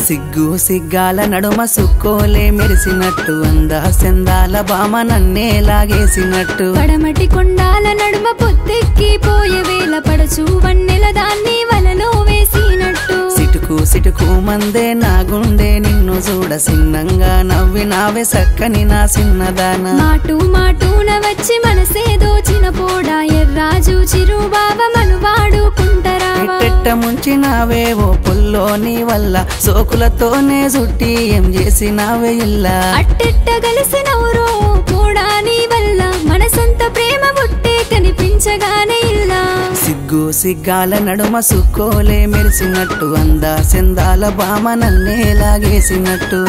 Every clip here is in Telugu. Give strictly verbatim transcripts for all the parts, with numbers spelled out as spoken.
సిగ్గు సిగ్గాల నడుమ సుక్కోలే మెరిసినట్టు అందా సెందాల బామ నన్నే లాగేసినట్టు పడమటి కొండాల నడుమ పొద్దెక్కి పోయే వేళ పడచు వన్నెల దాన్ని వలలో వేసినట్టు సిటుకు సిటుకు మందే నా గుండె నిన్ను చూడ సిన్నంగా నవ్వినావే సక్కని నా సిన్నదాన మాటు మాటూన వచ్చి మనసే దోచిన పోడా ఎర్రాజు చిరు బావ మనువాడుకుంటరావా పెట్ట ముంచినావే ఓ పుల్లోని వల్ల సోకులతోనే చుట్టి ఏం చేసినావే ఇల్లా అట్టెట్ట కలిసినవురో కూడా నీ వల్ల మనసంత ప్రేమ పుట్టే కనిపించగానే ఇల్లా సిగ్గు సిగ్గాల నడుమ సుక్కోలే మెరిసినట్టు అందా సెందాల బామ నన్నే లాగేసినట్టు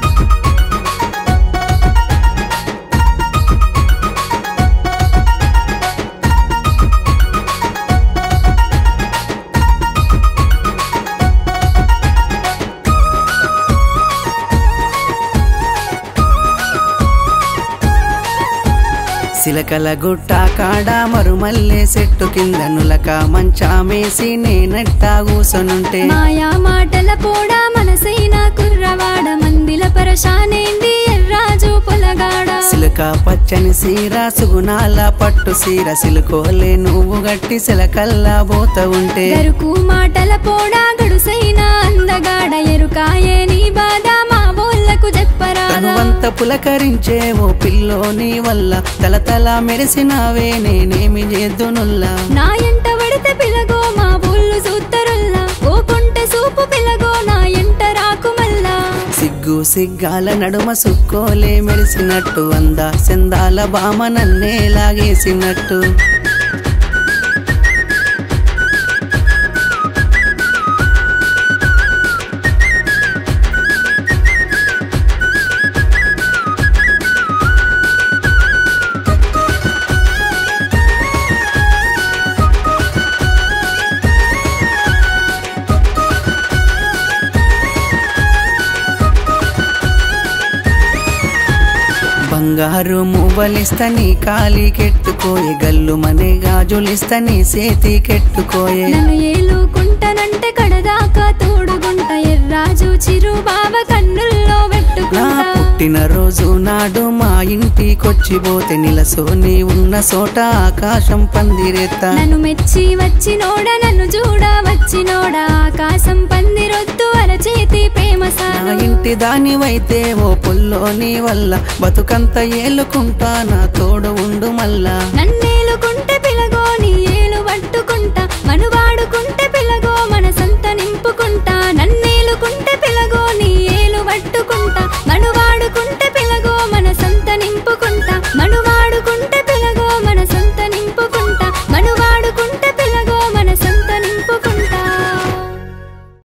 సిలకల గుట్ట కాడ మరుమల్లే చెట్టు కింద నులక మంచామేసి నేనట్టా కూసొనుంటే మాయా మాటల పోడా మనసైన కుర్రవాడ మందిల పరశానేంది ఎర్రాజు పొలగాడ సిలక పచ్చని సీర సుగుణాల పట్టు సీర సిలుకోలే నువ్వు గట్టి సిలకల్లా పోత ఉంటే గరుకు మాటల పోడా గడుసైన అందగాడ ఎరుకాయే నీ బాధ మా బోళ్ళకు చెప్పరా తనువంత పులకరించే ఓ పిల్లోని వల్ల తల తల మెరిసినావే నేనేమి చేద్దునుల్లా నా ఎంట పడితే పిలగో మా బోళ్ళు సూత్తరుల్లా ఓ కొంట సూపు పిలగో నా ఎంట రాకు మల్లా సిగ్గు సిగ్గాల నడుమ సుక్కోలే మెరిసినట్టు అందా సెందాల బామ నన్నే లాగేసినట్టు బంగారు మువ్వలిస్తని కాలి కెట్టుకోయే గల్లు మనే గాజులిస్తని సేతి కెట్టుకోయే నన్ను ఏలుకుంటానంటే కడదాకా తోడుగుంట ఎర్రాజు చిరు బావ కన్నుల్లో నా పెట్టుకుంటా పుట్టిన రోజు నాడు మా ఇంటికొచ్చిపోతే నిలసోని ఉన్న చోట ఆకాశం పందిరేత్తా నన్ను మెచ్చి వచ్చినోడ నన్ను చూడ వచ్చినోడా ఆకాశం పందిరొద్దు అరచేతి ప్రేమ నా సారం ఇంటి దానివైతే ఓ పుల్లోని వల్ల బతుకంత ఏలుకుంటా నా తోడు ఉండు మల్లా నన్నేలుకుంటే పిలగో నీ ఏలు పట్టుకుంటా మనువాడు